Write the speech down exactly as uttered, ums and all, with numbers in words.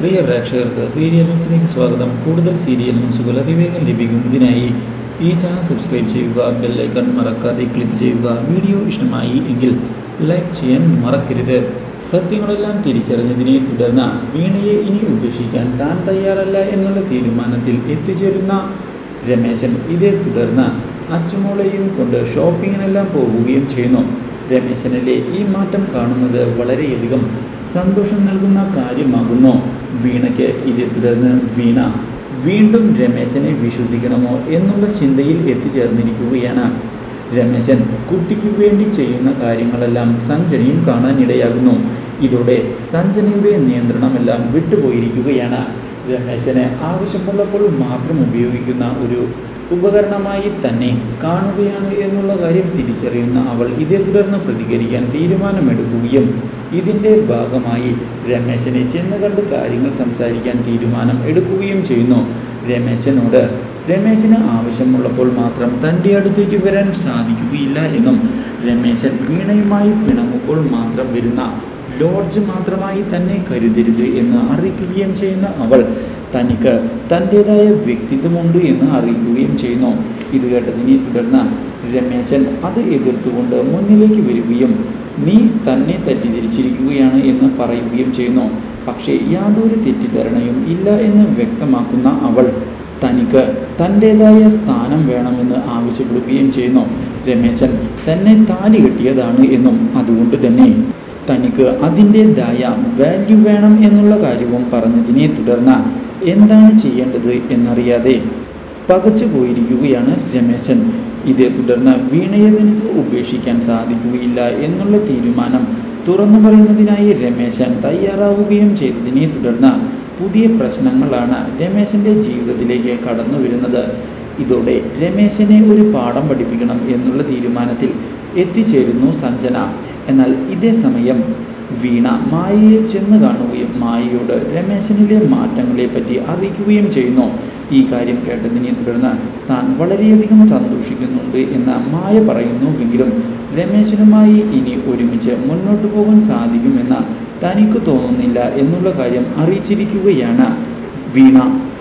പ്രിയ പ്രേക്ഷകർക്ക് സീരിയൽ ന്യൂസിലേക്ക് സ്വാഗതം. കൂടുതൽ സീരിയൽ ന്യൂസുകൾ അതിവേഗം ലഭിക്കുന്നതിനായി ഈ ചാനൽ സബ്സ്ക്രൈബ് ചെയ്യുക, ബെൽ ഐക്കൺ മറക്കാതെ ക്ലിക്ക് ചെയ്യുക. വീഡിയോ ഇഷ്ടമായി എങ്കിൽ ലൈക്ക് ചെയ്യാൻ മറക്കരുത്. സത്യങ്ങളെല്ലാം തിരിച്ചറിഞ്ഞതിനെ തുടർന്ന് വീണയെ ഇനി ഉപേക്ഷിക്കാൻ താൻ തയ്യാറല്ല എന്നുള്ള തീരുമാനത്തിൽ എത്തിച്ചേരുന്ന രമേശൻ ഇതേ തുടർന്ന് അച്ചുമോളെയും കൊണ്ട് ഷോപ്പിങ്ങിനെല്ലാം പോവുകയും ചെയ്യുന്നു. രമേശനിലെ ഈ മാറ്റം കാണുന്നത് വളരെയധികം സന്തോഷം നൽകുന്ന കാര്യമാകുന്നു വീണയ്ക്ക്. ഇതേ തുടർന്ന് വീണ വീണ്ടും രമേശനെ വിശ്വസിക്കണമോ എന്നുള്ള ചിന്തയിൽ എത്തിച്ചേർന്നിരിക്കുകയാണ്. രമേശൻ കുട്ടിക്ക് വേണ്ടി ചെയ്യുന്ന കാര്യങ്ങളെല്ലാം സഞ്ജനയും കാണാനിടയാകുന്നു. ഇതോടെ സഞ്ജനയുടെ നിയന്ത്രണമെല്ലാം വിട്ടുപോയിരിക്കുകയാണ്. രമേശനെ ആവശ്യമുള്ളപ്പോൾ മാത്രം ഉപയോഗിക്കുന്ന ഒരു ഉപകരണമായി തന്നെ കാണുകയാണ് എന്നുള്ള കാര്യം തിരിച്ചറിയുന്ന അവൾ ഇതേ തുടർന്ന് പ്രതികരിക്കാൻ തീരുമാനമെടുക്കുകയും ഇതിൻ്റെ ഭാഗമായി രമേശനെ ചെന്ന് കണ്ട് കാര്യങ്ങൾ സംസാരിക്കാൻ തീരുമാനം എടുക്കുകയും ചെയ്യുന്നു. രമേശനോട് രമേശന് ആവശ്യമുള്ളപ്പോൾ മാത്രം തൻ്റെ അടുത്തേക്ക് വരാൻ സാധിക്കുകയില്ല എന്നും രമേശൻ വീണയുമായി പിണങ്ങുമ്പോൾ മാത്രം വരുന്ന ലോഡ്ജ് മാത്രമായി തന്നെ കരുതരുത് എന്ന് അറിയിക്കുകയും ചെയ്യുന്ന അവൾ തനിക്ക് തൻ്റേതായ വ്യക്തിത്വമുണ്ട് എന്ന് അറിയിക്കുകയും ചെയ്യുന്നു. ഇത് കേട്ടതിനെ തുടർന്ന് രമേശൻ അത് എതിർത്തുകൊണ്ട് മുന്നിലേക്ക് വരികയും നീ തന്നെ തെറ്റിദ്ധരിച്ചിരിക്കുകയാണ് എന്ന് പറയുകയും ചെയ്യുന്നു. പക്ഷേ യാതൊരു തെറ്റിദ്ധാരണയും ഇല്ല എന്ന് വ്യക്തമാക്കുന്ന അവൾ തനിക്ക് തൻ്റേതായ സ്ഥാനം വേണമെന്ന് ആവശ്യപ്പെടുകയും ചെയ്യുന്നു. രമേശൻ തന്നെ താലി കെട്ടിയതാണ് എന്നും അതുകൊണ്ട് തന്നെ തനിക്ക് അതിൻ്റേതായ വാല്യൂ വേണം എന്നുള്ള കാര്യവും പറഞ്ഞതിനെ തുടർന്ന് എന്താണ് ചെയ്യേണ്ടത് എന്നറിയാതെ പകച്ചു പോയിരിക്കുകയാണ് രമേശൻ. ഇതേ തുടർന്ന് വീണയെ തനിക്ക് ഉപേക്ഷിക്കാൻ സാധിക്കുകയില്ല എന്നുള്ള തീരുമാനം തുറന്നു പറയുന്നതിനായി രമേശൻ തയ്യാറാവുകയും ചെയ്തതിനെ തുടർന്ന് പുതിയ പ്രശ്നങ്ങളാണ് രമേശൻ്റെ ജീവിതത്തിലേക്ക് കടന്നു വരുന്നത്. ഇതോടെ രമേശനെ ഒരു പാഠം പഠിപ്പിക്കണം എന്നുള്ള തീരുമാനത്തിൽ എത്തിച്ചേരുന്നു സഞ്ജന. എന്നാൽ ഇതേ സമയം വീണ മായയെ ചെന്ന് കാണുകയും മായയോട് രമേശനിലെ മാറ്റങ്ങളെ പറ്റി അറിയിക്കുകയും ചെയ്യുന്നു. ഈ കാര്യം കേട്ടതിനെ തുടർന്ന് താൻ വളരെയധികം സന്തോഷിക്കുന്നുണ്ട് എന്ന് മായ പറയുന്നുവെങ്കിലും രമേശനുമായി ഇനി ഒരുമിച്ച് മുന്നോട്ട് പോകാൻ സാധിക്കുമെന്ന് തനിക്ക് തോന്നുന്നില്ല എന്നുള്ള കാര്യം അറിയിച്ചിരിക്കുകയാണ് വീണ.